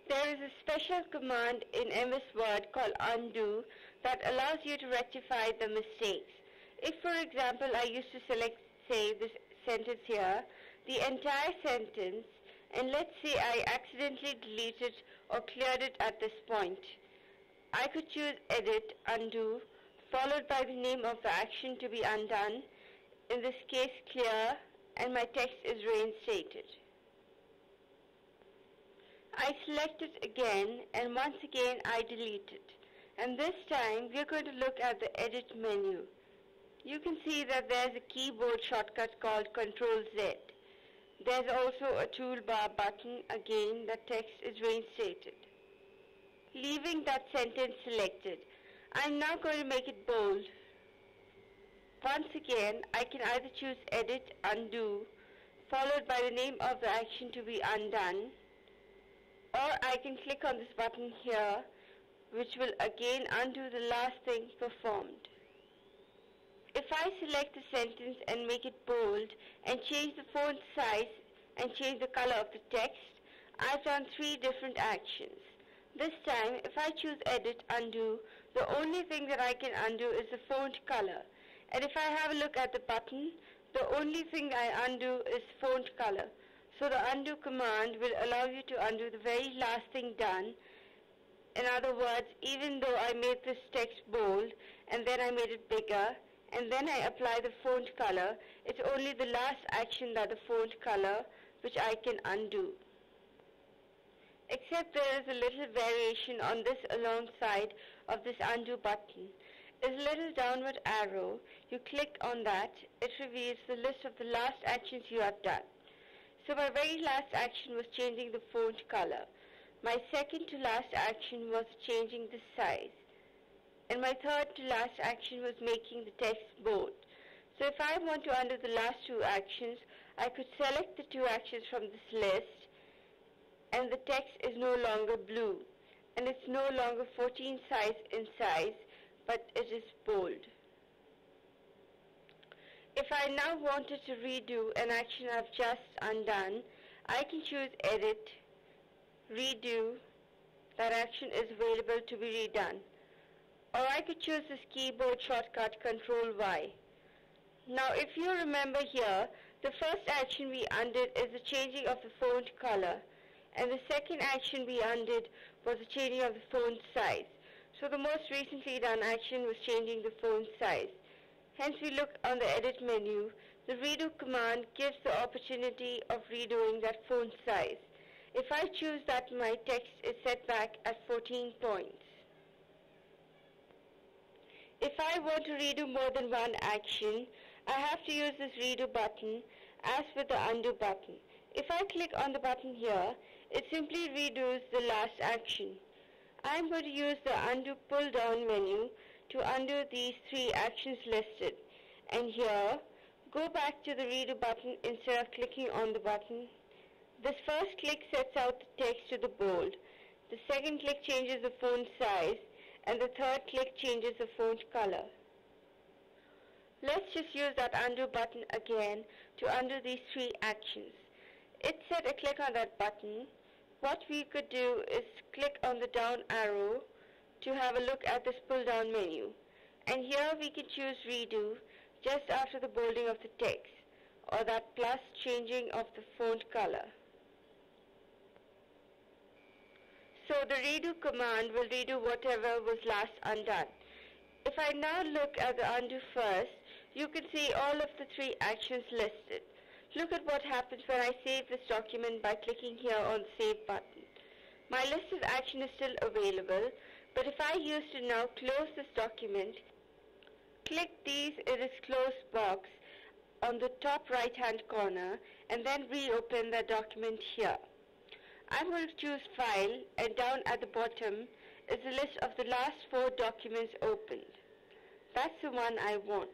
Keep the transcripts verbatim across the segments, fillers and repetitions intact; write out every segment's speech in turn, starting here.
There is a special command in M S Word called undo that allows you to rectify the mistakes. If, for example, I used to select, say, this sentence here, the entire sentence, and let's say I accidentally deleted or cleared it at this point, I could choose Edit, Undo, followed by the name of the action to be undone, in this case clear, and my text is reinstated. I select it again, and once again I delete it. And this time we are going to look at the Edit menu. You can see that there's a keyboard shortcut called control Z. There's also a toolbar button, again the text is reinstated. Leaving that sentence selected, I'm now going to make it bold. Once again, I can either choose Edit, Undo, followed by the name of the action to be undone, or I can click on this button here, which will again undo the last thing performed. If I select the sentence and make it bold and change the font size and change the color of the text, I've done three different actions. This time, if I choose Edit, Undo, the only thing that I can undo is the font color. And if I have a look at the button, the only thing I undo is font color. So the undo command will allow you to undo the very last thing done. In other words, even though I made this text bold and then I made it bigger and then I apply the font color, it's only the last action that the font color which I can undo. Except there is a little variation on this alongside of this undo button. There's a little downward arrow. You click on that, it reveals the list of the last actions you have done. So my very last action was changing the font color. My second to last action was changing the size. And my third to last action was making the text bold. So if I want to undo the last two actions, I could select the two actions from this list, and the text is no longer blue, and it's no longer fourteen size in size, but it is bold. If I now wanted to redo an action I've just undone, I can choose Edit, Redo, that action is available to be redone. Or I could choose this keyboard shortcut control Y. Now if you remember here, the first action we undid is the changing of the font color, and the second action we undid was the changing of the font size. So the most recently done action was changing the font size. Hence we look on the Edit menu. The Redo command gives the opportunity of redoing that font size. If I choose that my text is set back at fourteen points. If I want to redo more than one action, I have to use this Redo button as with the Undo button. If I click on the button here, it simply redoes the last action. I am going to use the Undo pull-down menu to undo these three actions listed. And here, go back to the Redo button instead of clicking on the button. This first click sets out the text to the bold. The second click changes the font size, and the third click changes the font color. Let's just use that Undo button again to undo these three actions. It said a click on that button. What we could do is click on the down arrow to have a look at this pull down menu. And here we can choose Redo just after the bolding of the text, or that plus changing of the font color. So the Redo command will redo whatever was last undone. If I now look at the Undo first, you can see all of the three actions listed. Look at what happens when I save this document by clicking here on the Save button. My list of actions is still available, but if I use to now close this document, click these in this close box on the top right hand corner and then reopen the document here. I'm going to choose File, and down at the bottom is the list of the last four documents opened. That's the one I want.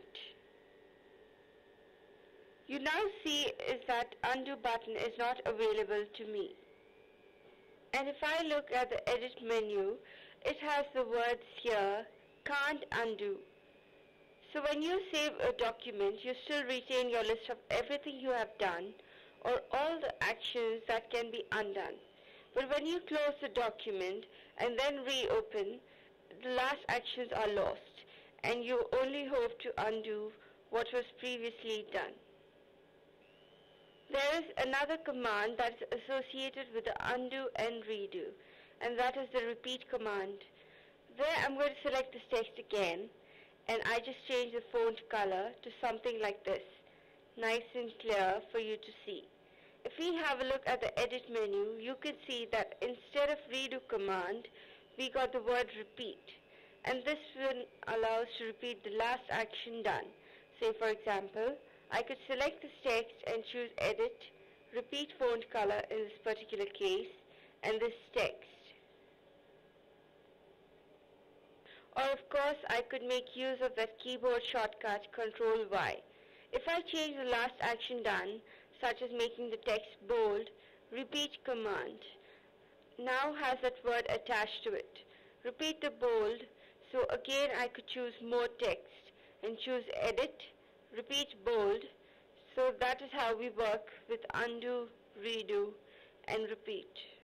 You now see is that Undo button is not available to me. And if I look at the Edit menu, it has the words here, Can't Undo. So when you save a document, you still retain your list of everything you have done, or all the actions that can be undone. But when you close the document and then reopen, the last actions are lost, and you only hope to undo what was previously done. There is another command that is associated with the undo and redo, and that is the repeat command. There I'm going to select this text again, and I just change the font color to something like this, nice and clear for you to see. If we have a look at the edit menu, you can see that instead of redo command, we got the word repeat, and this will allow us to repeat the last action done. Say for example, I could select this text and choose edit, repeat font color in this particular case, and this text. Or of course I could make use of that keyboard shortcut control Y. If I change the last action done, such as making the text bold, repeat command now has that word attached to it. Repeat the bold, so again I could choose more text and choose edit, repeat bold. So that is how we work with undo, redo, and repeat.